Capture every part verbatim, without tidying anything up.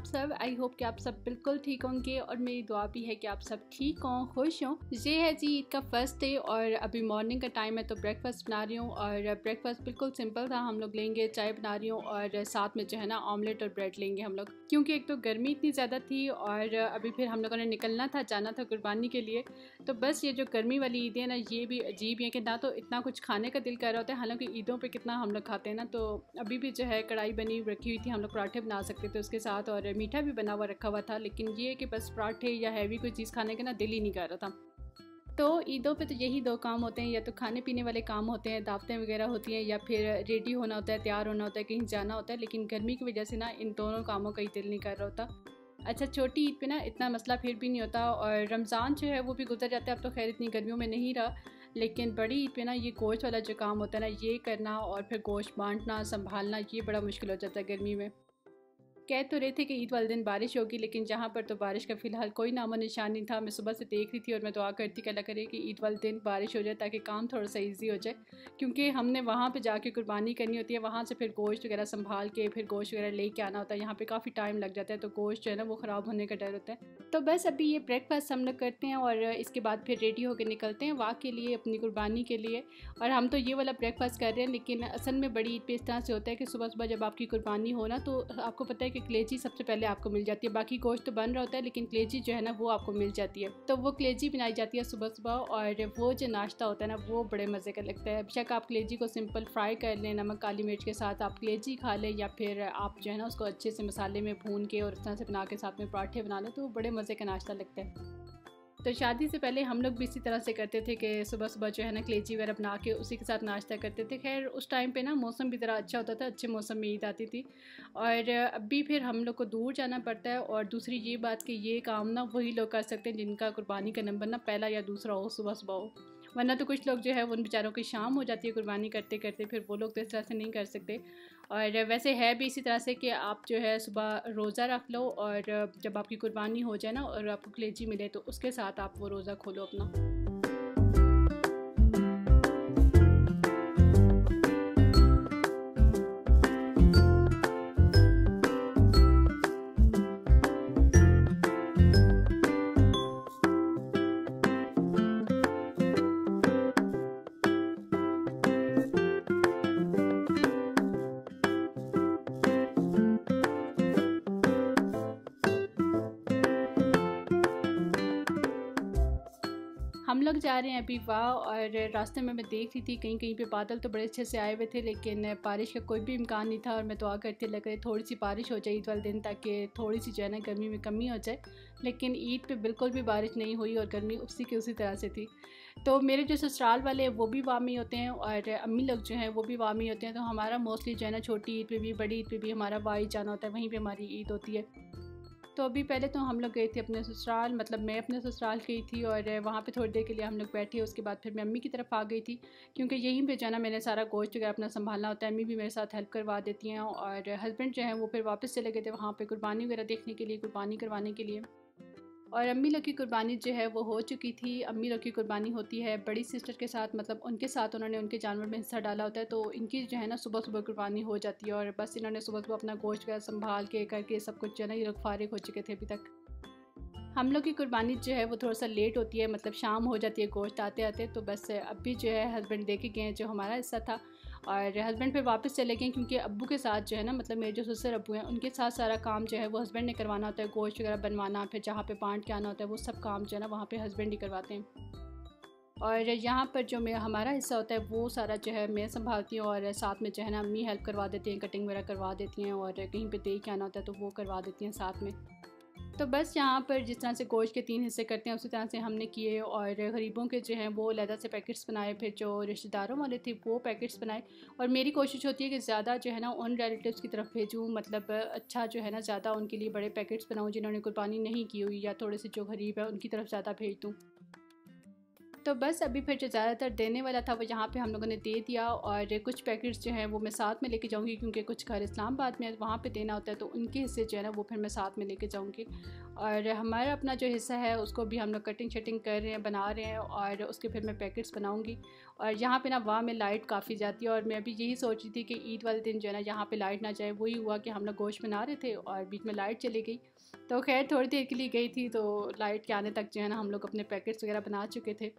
आप सब। I hope कि आप सब बिल्कुल ठीक होंगे और मेरी दुआ भी है कि आप सब ठीक हों, खुश हों। ये है जी ईद का फर्स्ट डे और अभी मॉर्निंग का टाइम है तो ब्रेकफास्ट बना रही हूँ और ब्रेकफास्ट बिल्कुल सिंपल था। हम लोग लेंगे चाय बना रही हूँ और साथ में जो है ना ऑमलेट और ब्रेड लेंगे हम लोग, क्योंकि एक तो गर्मी इतनी ज़्यादा थी और अभी फिर हम लोगों ने निकलना था, जाना था कुर्बानी के लिए। तो बस ये जो गर्मी वाली ईदें ना ये भी अजीब है कि ना तो इतना कुछ खाने का दिल कर रहा होता है, हालांकि ईदों पे कितना हम लोग खाते हैं ना। तो अभी भी जो है कढ़ाई बनी रखी हुई थी, हम लोग पराठे बना सकते थे उसके साथ और मीठा भी बना हुआ रखा हुआ था, लेकिन ये कि बस पराठे या हैवी कोई चीज़ खाने का ना दिल ही नहीं कर रहा था। तो ईदों पे तो यही दो काम होते हैं, या तो खाने पीने वाले काम होते हैं, दावतें वगैरह होती हैं, या फिर रेडी होना होता है, तैयार होना होता है, कहीं जाना होता है। लेकिन गर्मी की वजह से ना इन दोनों कामों का ही दिल नहीं कर रहा होता। अच्छा, छोटी ईद पे ना इतना मसला फिर भी नहीं होता और रमज़ान जो है वो भी गुजर जाता है। अब तो खैर इतनी गर्मियों में नहीं रहा, लेकिन बड़ी ईद पे ना ये गोश्त वाला जो काम होता है ना ये करना और फिर गोश्त बांटना संभालना ये बड़ा मुश्किल हो जाता है गर्मी में। कह तो रहे थे कि ईद वाले दिन बारिश होगी, लेकिन जहाँ पर तो बारिश का फ़िलहाल कोई नामो निशान नहीं था। मैं सुबह से देख रही थी और मैं दुआ करती कि अल्लाह करे कि ईद वाले दिन बारिश हो जाए ताकि काम थोड़ा सा इजी हो जाए, क्योंकि हमने वहाँ पे जाके कुर्बानी करनी होती है, वहाँ से फिर गोश्त वगैरह संभाल के फिर गोश्त वगैरह लेके आना होता है। यहाँ पर काफ़ी टाइम लग जाता है तो गोश्त जो है ना वो ख़राब होने का डर होता है। तो बस अभी ये ब्रेकफास्ट हम लोग करते हैं और इसके बाद फिर रेडी होकर निकलते हैं वाक़ के लिए, अपनी कुर्बानी के लिए। और हम तो ये वाला ब्रेकफास्ट कर रहे हैं, लेकिन असल में बड़ी ईद पे इस तरह से होता है कि सुबह सुबह जब आपकी कुर्बानी हो ना तो आपको पता है कि कलेजी सबसे पहले आपको मिल जाती है। बाकी गोश्त तो बन रहा होता है लेकिन कलेजी जो है ना वो आपको मिल जाती है। तो वो कलेजी बनाई जाती है सुबह सुबह और वो जो नाश्ता होता है ना वो बड़े मज़े का लगता है। बेशक आप कलेजी को सिंपल फ्राई कर लें नमक काली मिर्च के साथ, आप कलेजी खा लें, या फिर आप जो है ना उसको अच्छे से मसाले में भून के और इस तरह से बना के साथ में पराठे बना लें तो बड़े मज़े का नाश्ता लगता है। तो शादी से पहले हम लोग भी इसी तरह से करते थे कि सुबह सुबह जो है ना कलेजी वगैरह बना के उसी के साथ नाश्ता करते थे। खैर उस टाइम पे ना मौसम भी ज़रा अच्छा होता था, अच्छे मौसम में ईद आती थी। और अभी फिर हम लोग को दूर जाना पड़ता है और दूसरी ये बात कि ये काम ना वही लोग कर सकते हैं जिनका कुर्बानी का नंबर ना पहला या दूसरा हो, सुबह सुबह हो। वरना तो कुछ लोग जो है उन बेचारों की शाम हो जाती है कुर्बानी करते करते, फिर वो लोग तो इस तरह से नहीं कर सकते। और वैसे है भी इसी तरह से कि आप जो है सुबह रोज़ा रख लो और जब आपकी कुर्बानी हो जाए ना और आपको कलेजी मिले तो उसके साथ आप वो रोज़ा खोलो अपना। हम लोग जा रहे हैं अभी वाह, और रास्ते में मैं देख रही थी कहीं कहीं पे बादल तो बड़े अच्छे से आए हुए थे, लेकिन बारिश का कोई भी इम्कान नहीं था। और मैं दुआ करती लग रही थोड़ी सी बारिश हो जाए ईद वाले दिन ताकि थोड़ी सी जो है ना गर्मी में कमी हो जाए, लेकिन ईद पे बिल्कुल भी बारिश नहीं हुई और गर्मी उसी की उसी तरह से थी। तो मेरे जो ससुराल वाले हैं वो भी वामी होते हैं और अम्मी लोग जो हैं वो भी वामी होते हैं। तो हमारा मोस्टली जो है ना छोटी ईद पर भी बड़ी ईद पर भी हमारा वाई जाना होता है, वहीं पर हमारी ईद होती है। तो अभी पहले तो हम लोग गए थे अपने ससुराल, मतलब मैं अपने ससुराल गई थी और वहाँ पे थोड़ी देर के लिए हम लोग बैठे। उसके बाद फिर मैं अम्मी की तरफ आ गई थी, क्योंकि यहीं पे जो है ना मैंने सारा गोश्त वगैरह अपना संभालना होता है। अम्मी भी मेरे साथ हेल्प करवा देती हैं और हस्बैंड जो है वो फिर वापस चले गए थे वहाँ पे कुर्बानी वगैरह देखने के लिए, कुर्बानी करवाने के लिए। और अम्मी लोग की कुर्बानी जो है वो हो चुकी थी। अम्मी लोग की कुर्बानी होती है बड़ी सिस्टर के साथ, मतलब उनके साथ उन्होंने उनके जानवर में हिस्सा डाला होता है। तो इनकी जो है ना सुबह सुबह कुर्बानी हो जाती है और बस इन्होंने सुबह सुबह अपना गोश्त वगैरह संभाल के करके सब कुछ जो है ना ये लोग फारिग हो चुके थे अभी तक। हम लोग की कुर्बानी जो है वो थोड़ा सा लेट होती है, मतलब शाम हो जाती है गोश्त आते आते। तो बस अभी जो है हस्बैंड दे के गए हैं जो हमारा हिस्सा था और हस्बैंड फिर वापस चले गए, क्योंकि अब्बू के साथ जो है ना, मतलब मेरे जो ससुर अब्बू हैं उनके साथ सारा काम जो है वो हस्बैंड ने करवाना होता है। गोश्त वगैरह बनवाना, फिर जहाँ पे बांट के आना होता है वो सब काम जो है ना वहाँ पे हस्बैंड ही करवाते हैं। और यहाँ पर जो मैं हमारा हिस्सा होता है वो सारा जो है मैं संभालती हूँ और साथ में जो है ना अम्मी हेल्प करवा देती हैं, कटिंग वगैरह करवा देती हैं और कहीं पे दे के आना होता है तो वो करवा देती हैं साथ में। तो बस यहाँ पर जिस तरह से गोश्त के तीन हिस्से करते हैं उसी तरह से हमने किए और गरीबों के जो हैं वो अलहदा से पैकेट्स बनाए, फिर जो रिश्तेदारों वाले थे वो पैकेट्स बनाए। और मेरी कोशिश होती है कि ज़्यादा जो है ना उन रिलेटिव्स की तरफ भेजूँ, मतलब अच्छा जो है ना ज़्यादा उनके लिए बड़े पैकेट्स बनाऊँ जिन्होंने कुर्बानी नहीं की हुई, या थोड़े से जो गरीब है उनकी तरफ ज़्यादा भेज दूँ। तो बस अभी फिर जो ज़्यादातर देने वाला था वो यहाँ पे हम लोगों ने दे दिया, और कुछ पैकेट्स जो हैं वो मैं साथ में लेके जाऊँगी क्योंकि कुछ घर इस्लामाबाद में वहाँ पे देना होता है, तो उनके हिस्से जो है ना वो फिर मैं साथ में लेके जाऊँगी। और हमारा अपना जो हिस्सा है उसको भी हम लोग कटिंग शटिंग कर रहे हैं, बना रहे हैं, और उसके फिर मैं पैकेट्स बनाऊँगी। और यहाँ पे ना वहाँ में लाइट काफ़ी जाती है, और मैं अभी यही सोच रही थी कि ईद वाले दिन जो है ना यहाँ पे लाइट ना जाए। वही हुआ कि हम लोग गोश्त बना रहे थे और बीच में लाइट चली गई, तो खैर थोड़ी देर के लिए गई थी, तो लाइट के आने तक जो है ना हम लोग अपने पैकेट्स वगैरह बना चुके थे।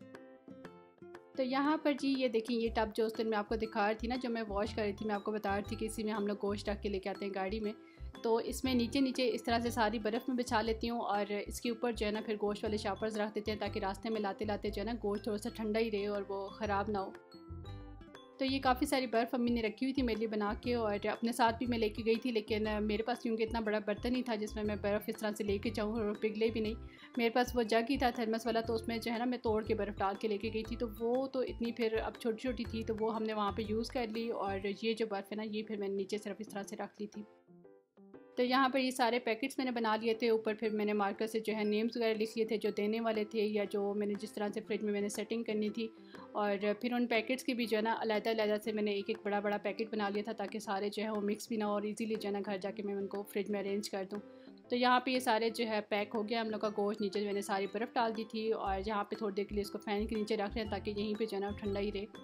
तो यहाँ पर जी ये देखिए, ये टब जो उस दिन मैं आपको दिखा रही थी ना, जो मैं वॉश कर रही थी, मैं आपको बता रही थी कि इसी में हम लोग गोश्त रख के लेके आते हैं गाड़ी में। तो इसमें नीचे नीचे इस तरह से सारी बर्फ़ में बिछा लेती हूँ, और इसके ऊपर जो है ना फिर गोश्त वाले शापर्स रख देते हैं ताकि रास्ते में लाते लाते जो है ना गोश्त थोड़ा सा ठंडा ही रहे और वो ख़राब ना हो। तो ये काफ़ी सारी बर्फ़ अम्मी ने रखी हुई थी मेरे लिए बना के, और अपने साथ भी मैं लेके गई थी, लेकिन मेरे पास क्योंकि इतना बड़ा बर्तन नहीं था जिसमें मैं बर्फ़ इस तरह से लेके जाऊँ और पिघले भी नहीं। मेरे पास वो जग ही था थर्मस वाला, तो उसमें जो है ना मैं तोड़ के बर्फ़ डाल के लेके गई थी, तो वो तो इतनी फिर अब छोटी छोटी थी, तो वो हमने वहाँ पर यूज़ कर ली। और ये जो बर्फ़ है ना ये फिर मैंने नीचे सिर्फ इस तरह से रख ली थी। तो यहाँ पर ये सारे पैकेट्स मैंने बना लिए थे। ऊपर फिर मैंने मार्कर से जो है नेम्स वगैरह लिख लिए थे जो देने वाले थे, या जो मैंने जिस तरह से फ्रिज में मैंने सेटिंग करनी थी। और फिर उन पैकेट्स की भी जो है ना अलग-अलग से मैंने एक एक बड़ा बड़ा पैकेट बना लिया था ताकि सारे जो है वो मिक्स भी ना हो, और इजीली जो है ना घर जाके मैं उनको फ्रिज में अरेंज कर दूँ। तो यहाँ पे ये सारे जो है पैक हो गया हम लोग का गोश्त। नीचे मैंने सारी बर्फ़ डाल दी थी, और यहाँ पे थोड़ी देर के लिए इसको फ़ैन के नीचे रख रहे हैं ताकि यहीं पे जो है ना ठंडा ही रहे।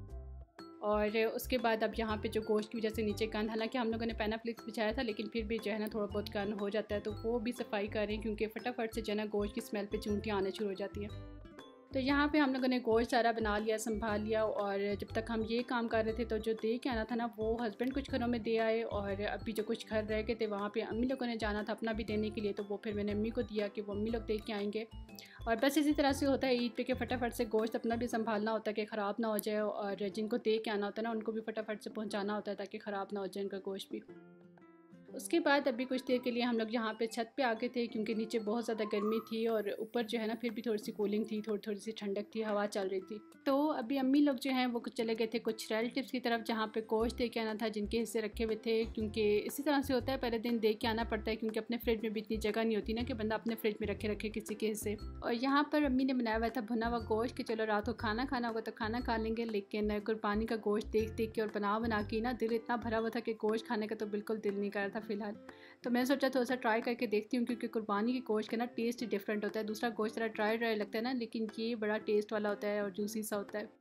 और उसके बाद अब यहाँ पे जो गोश्त की वजह से नीचे गंद, हालांकि हम लोगों ने पैनाफ्लिक्स बिछाया था, लेकिन फिर भी जो है ना थोड़ा बहुत गंद हो जाता है, तो वो भी सफाई कर रहे हैं क्योंकि फटाफट से जो है ना गोश्त की स्मेल पे चूंटियाँ आने शुरू हो जाती हैं। तो यहाँ पे हम लोगों ने गोश्त सारा बना लिया, संभाल लिया, और जब तक हम ये काम कर रहे थे तो जो दे के आना था ना वो हस्बैंड कुछ घरों में दे आए, और अभी जो कुछ घर रह गए थे वहाँ पे अम्मी लोगों ने जाना था अपना भी देने के लिए, तो वो फिर मैंने अम्मी को दिया कि वो अम्मी लोग दे के आएंगे। और बस इसी तरह से होता है ईद पे के फटाफट से गोश्त अपना भी संभालना होता है कि ख़राब ना हो जाए, और जिनको दे के आना होता है ना उनको भी फटाफट से पहुँचाना होता है ताकि ख़राब ना हो जाए उनका गोश्त भी। उसके बाद अभी कुछ देर के लिए हम लोग यहाँ पे छत पे आ गए थे क्योंकि नीचे बहुत ज़्यादा गर्मी थी, और ऊपर जो है ना फिर भी थोड़ी सी कूलिंग थी, थोड़ी थोड़ी सी ठंडक थी, हवा चल रही थी। तो अभी अम्मी लोग जो हैं वो कुछ चले गए थे कुछ रिलेटिव्स की तरफ जहाँ पे गोश्त दे के आना था जिनके हिस्से रखे हुए थे, क्योंकि इसी तरह से होता है पहले दिन दे के आना पड़ता है क्योंकि अपने फ्रिज में भी इतनी जगह नहीं होती ना कि बंदा अपने फ्रिज में रखे रखे किसी के हिस्से। और यहाँ पर अम्मी ने बनाया हुआ था भुना हुआ गोश्त कि चलो रात को खाना खाना होगा तो खाना खा लेंगे, लेकिन कुर्बानी का गोश्त देख देख के और बना बना के ना दिल इतना भरा हुआ था कि गोश्त खाने का तो बिल्कुल दिल नहीं कर रहा था फ़िलहाल। तो मैंने सोचा थोड़ा सा ट्राई करके देखती हूँ क्योंकि कुर्बानी के गोश्त का ना टेस्ट डिफरेंट होता है। दूसरा गोश्त थोड़ा ड्राई ड्राई लगता है ना, लेकिन ये बड़ा टेस्ट वाला होता है और जूसी सा होता है।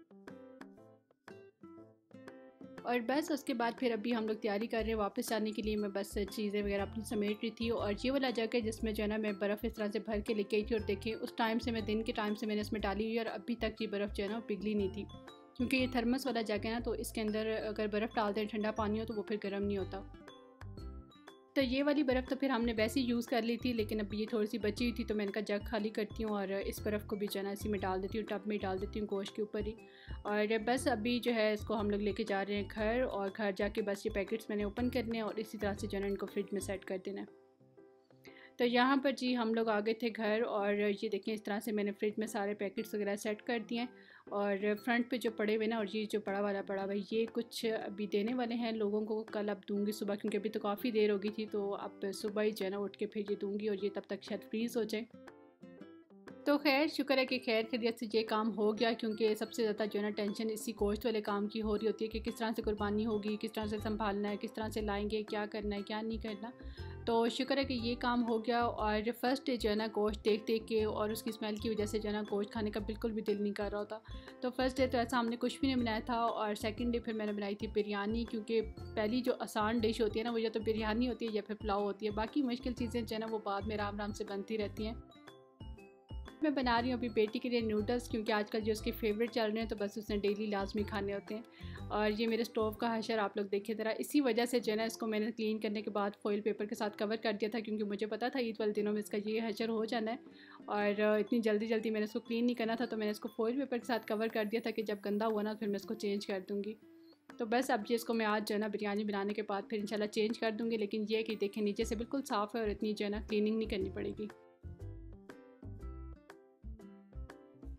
और बस उसके बाद फिर अभी हम लोग तैयारी कर रहे हैं वापस जाने के लिए। मैं बस चीज़ें वगैरह अपनी समेट रही थी, और ये वाला जगह जिसमें जो है ना मैं बर्फ़ इस तरह से भर के लेके आई थी, और देखिए उस टाइम से मैं दिन के टाइम से मैंने इसमें डाली हुई और अभी तक ये बर्फ़ जो है ना पिघली नहीं थी, क्योंकि ये थर्मस वाला जगह है ना, तो इसके अंदर अगर बर्फ़ डालते हैं ठंडा पानी हो तो वो फिर गर्म नहीं होता। तो ये वाली बर्फ़ तो फिर हमने वैसे ही यूज़ कर ली थी, लेकिन अब ये थोड़ी सी बची हुई थी तो मैंने कहा जग खाली करती हूँ और इस बर्फ़ को भी जो है ना इसी में डाल देती हूँ, टब में डाल देती हूँ गोश्त के ऊपर ही। और बस अभी जो है इसको हम लोग लेके जा रहे हैं घर, और घर जाके बस ये पैकेट्स मैंने ओपन करने हैं और इसी तरह से जो है ना इनको फ्रिज में सेट कर देना है। तो यहाँ पर जी हम लोग आ गए थे घर, और ये देखें इस तरह से मैंने फ्रिज में सारे पैकेट्स वगैरह सेट कर दिए हैं। और फ्रंट पे जो पड़े हुए ना, और ये जो बड़ा वाला पड़ा हुआ ये कुछ अभी देने वाले हैं लोगों को, कल अब दूंगी सुबह, क्योंकि अभी तो काफ़ी देर हो गई थी, तो अब सुबह ही जो है ना उठ के फिर ये दूंगी, और ये तब तक शायद फ्रीज़ हो जाए। तो खैर शुक्र है कि खैर खैरियत से ये काम हो गया, क्योंकि सबसे ज़्यादा जो है ना टेंशन इसी गोश्त वाले काम की हो रही होती है कि किस तरह से कुर्बानी होगी, किस तरह से संभालना है, किस तरह से लाएंगे, क्या करना है क्या नहीं करना। तो शुक्र है कि ये काम हो गया। और फर्स्ट डे जो है ना गोश्त देख देख के और उसकी स्मेल की वजह से जो है ना गोश्त खाने का बिल्कुल भी दिल नहीं कर रहा होता। तो फर्स्ट डे तो ऐसा हमने कुछ भी नहीं बनाया था, और सेकंड डे फिर मैंने बनाई थी बिरयानी, क्योंकि पहली जो आसान डिश होती है ना वो या तो बिरयानी होती है या फिर पुलाव होती है, बाकी मुश्किल चीज़ें जो है ना वो बाद में आराम आराम से बनती रहती हैं। मैं बना रही हूँ अभी बेटी के लिए नूडल्स, क्योंकि आजकल जो उसके फेवरेट चल रहे हैं तो बस उसने डेली लाजमी खाने होते हैं। और ये मेरे स्टोव का हशर आप लोग देखिए ज़रा, इसी वजह से जो है ना इसको मैंने क्लीन करने के बाद फॉइल पेपर के साथ कवर कर दिया था, क्योंकि मुझे पता था ईद वाले दिनों में इसका ये हशर हो जाना है, और इतनी जल्दी जल्दी मैंने इसको क्लीन नहीं करना था, तो मैंने इसको फॉइल पेपर के साथ कवर कर दिया था कि जब गंदा हुआ ना फिर मैं इसको चेंज कर दूँगी। तो बस अब ये इसको मैं आज जो है ना बिरयानी बनाने के बाद फिर इंशाल्लाह चेंज कर दूँगी, लेकिन ये कि देखें नीचे से बिल्कुल साफ़ है और इतनी जो है ना क्लीनिंग नहीं करनी पड़ेगी।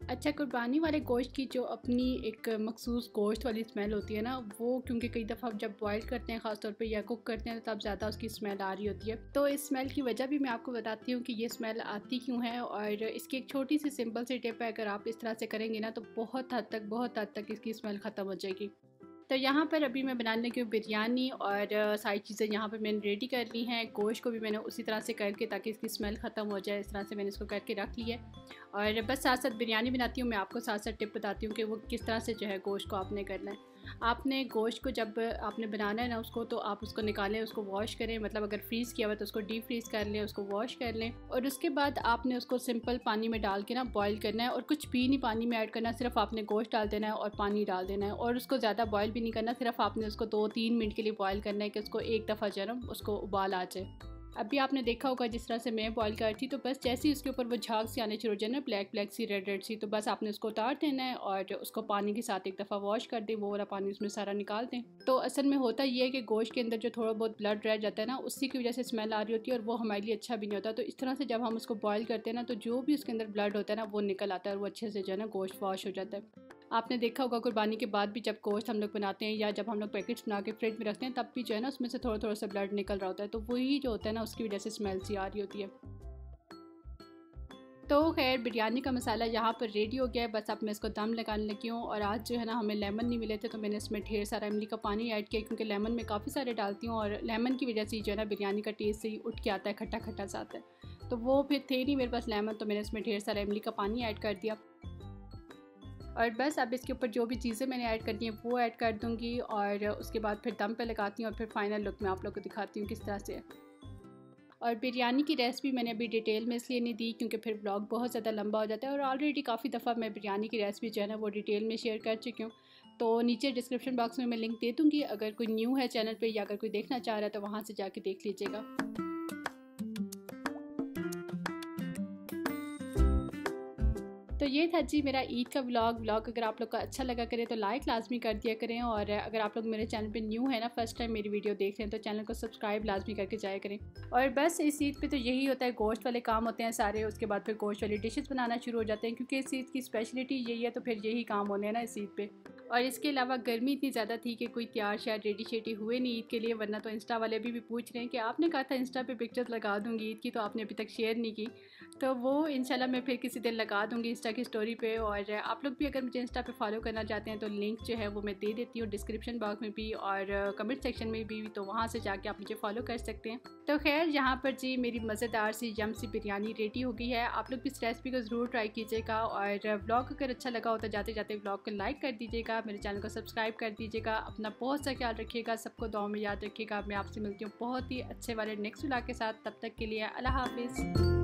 अच्छा, कुर्बानी वाले गोश्त की जो अपनी एक मखसूस गोश्त वाली स्मेल होती है ना, वो क्योंकि कई दफ़ा जब बॉयल करते हैं ख़ास तौर पे या कुक करते हैं, तो तब ज़्यादा उसकी स्मेल आ रही होती है। तो इस स्मेल की वजह भी मैं आपको बताती हूँ कि ये स्मेल आती क्यों है, और इसकी एक छोटी सी सिंपल सी टिप है, अगर आप इस तरह से करेंगे ना तो बहुत हद तक बहुत हद तक इसकी स्मेल ख़त्म हो जाएगी। तो यहाँ पर अभी मैं बनाने लगी हूँ बिरयानी, और सारी चीज़ें यहाँ पर मैंने रेडी कर ली हैं। गोश्त को भी मैंने उसी तरह से करके, ताकि इसकी स्मेल ख़त्म हो जाए, इस तरह से मैंने इसको करके रख लिया है। और बस साथ साथ बिरयानी बनाती हूँ मैं, आपको साथ साथ टिप बताती हूँ कि वो किस तरह से जो है गोश्त को आपने करना है। आपने गोश्त को जब आपने बनाना है ना उसको, तो आप उसको निकालें, उसको वॉश करें, मतलब अगर फ्रीज़ किया हुआ तो उसको डीप फ्रीज़ कर लें, उसको वॉश कर लें, और उसके बाद आपने उसको सिंपल पानी में डाल के ना बॉयल करना है, और कुछ भी नहीं पानी में ऐड करना, सिर्फ आपने गोश्त डाल देना है और पानी डाल देना है, और उसको ज़्यादा बॉयल भी नहीं करना, सिर्फ आपने उसको दो तीन मिनट के लिए बॉयल करना है कि उसको एक दफ़ा जो है ना उसको उबाल आ जाए। अभी आपने देखा होगा जिस तरह से मैं बॉयल कर थी, तो बस जैसे ही उसके ऊपर वो झाग सी आने शुरू हो जाए ना, ब्लैक ब्लैक सी रेड रेड सी, तो बस आपने उसको उतार देना है और उसको पानी के साथ एक दफ़ा वॉश कर दें, वो वाला पानी उसमें सारा निकाल दें। तो असल में होता ये है कि गोश्त के अंदर जो थोड़ा बहुत ब्लड रह जाता है ना, उसी की वजह से स्मेल आ रही होती है, और वो हमारे लिए अच्छा भी नहीं होता। तो इस तरह से जब हम उसको बॉयल करते हैं ना, तो जो भी उसके अंदर ब्लड होता है ना वो निकल आता है, और वो अच्छे से जो है ना गोश्त वॉश हो जाता है। आपने देखा होगा कुर्बानी के बाद भी जब गोश्त हम लोग बनाते हैं, या जब हम लोग पैकेट्स बना के फ्रिज में रखते हैं, तब भी जो है ना उसमें से थोड़ा थोड़ा सा ब्लड निकल रहा होता है, तो वही जो होता है ना उसकी वजह से स्मेल सी आ रही होती है। तो खैर बिरयानी का मसाला यहाँ पर रेडी हो गया है, बस अब मैं इसको दम लगाने लगी हूँ। और आज जो है ना हमें लेमन नहीं मिले थे, तो मैंने इसमें ढेर सारा इमली का पानी ऐड किया, क्योंकि लेमन में काफ़ी सारे डालती हूँ, और लेमन की वजह से जो है ना बिरयानी का टेस्ट से ही उठ के आता है, खट्टा खट्टा सा आता है। तो वो फिर थे नहीं मेरे पास लेमन, तो मैंने इसमें ढेर सारा इमली का पानी ऐड कर दिया। और बस अब इसके ऊपर जो भी चीज़ें मैंने ऐड करनी है वो ऐड कर दूँगी, और उसके बाद फिर दम पे लगाती हूँ, और फिर फाइनल लुक मैं आप लोग को दिखाती हूँ किस तरह से है। और बिरयानी की रेसिपी मैंने अभी डिटेल में इसलिए नहीं दी, क्योंकि फिर व्लॉग बहुत ज़्यादा लंबा हो जाता है, और ऑलरेडी काफ़ी दफ़ा मैं बिरयानी की रेसिपी जो है ना वो डिटेल में शेयर कर चुकी हूँ। तो नीचे डिस्क्रिप्शन बॉक्स में मैं लिंक दे दूँगी, अगर कोई न्यू है चैनल पर या अगर कोई देखना चाह रहा है तो वहाँ से जाके देख लीजिएगा। तो ये था जी मेरा ईद का व्लॉग व्लॉग अगर आप लोग को अच्छा लगा करे तो लाइक लाजमी कर दिया करें, और अगर आप लोग मेरे चैनल पे न्यू है ना, फर्स्ट टाइम मेरी वीडियो देख रहे हैं, तो चैनल को सब्सक्राइब लाजमी करके जाया करें। और बस इस ईद पे तो यही होता है, गोश्त वाले काम होते हैं सारे, उसके बाद फिर गोश्त वाली डिशेस बनाना शुरू हो जाते हैं, क्योंकि इस ईद की स्पेशलिटी यही है, तो फिर यही काम होने हैं ना इस ईद पे। और इसके अलावा गर्मी इतनी ज़्यादा थी कि कोई तैयार शायद रेडी शेडी हुए नहीं ईद के लिए, वरना तो इंस्टा वाले भी, भी पूछ रहे हैं कि आपने कहा था इंस्टा पे पिक्चर्स लगा दूँगी ईद की, तो आपने अभी तक शेयर नहीं की। तो वो इंशाल्लाह मैं फिर किसी दिन लगा दूँगी इंस्टा की स्टोरी पे। और आप लोग भी अगर मुझे इंस्टा पे फॉलो करना चाहते हैं तो लिंक जो है वो मैं दे देती हूँ डिस्क्रिप्शन बॉक्स में भी और कमेंट सेक्शन में भी, तो वहाँ से जाके आप मुझे फॉलो कर सकते हैं। तो खैर यहाँ पर जी मेरी मज़ेदार सी यम सी बिरयानी रेडी हो गई है। आप लोग भी इस रेसिपी को ज़रूर ट्राई कीजिएगा, और व्लॉग अगर अच्छा लगा हो तो जाते जाते व्लॉग को लाइक कर दीजिएगा, मेरे चैनल को सब्सक्राइब कर दीजिएगा। अपना बहुत सा ख्याल रखिएगा, सबको दुआ में याद रखिएगा। मैं आपसे मिलती हूँ बहुत ही अच्छे वाले नेक्स्ट व्लॉग के साथ, तब तक के लिए अल्लाह हाफिज़।